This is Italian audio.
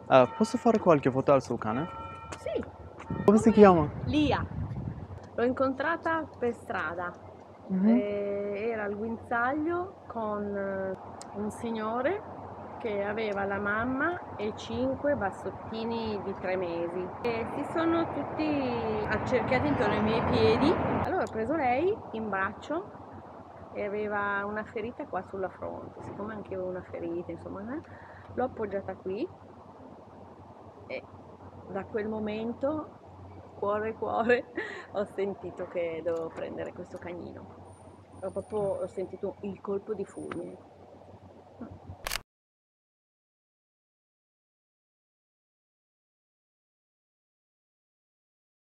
Posso fare qualche foto al suo cane? Sì, Come si chiama? Lia. L'ho incontrata per strada. Mhm. Era al guinzaglio con un signore che aveva la mamma e 5 bassottini di 3 mesi. E si sono tutti accerchiati intorno ai miei piedi. Allora ho preso lei in braccio e aveva una ferita qua sulla fronte. Siccome anche io avevo una ferita, insomma, l'ho appoggiata qui e da quel momento, cuore cuore, ho sentito che dovevo prendere questo cagnino. Ho sentito il colpo di fulmine.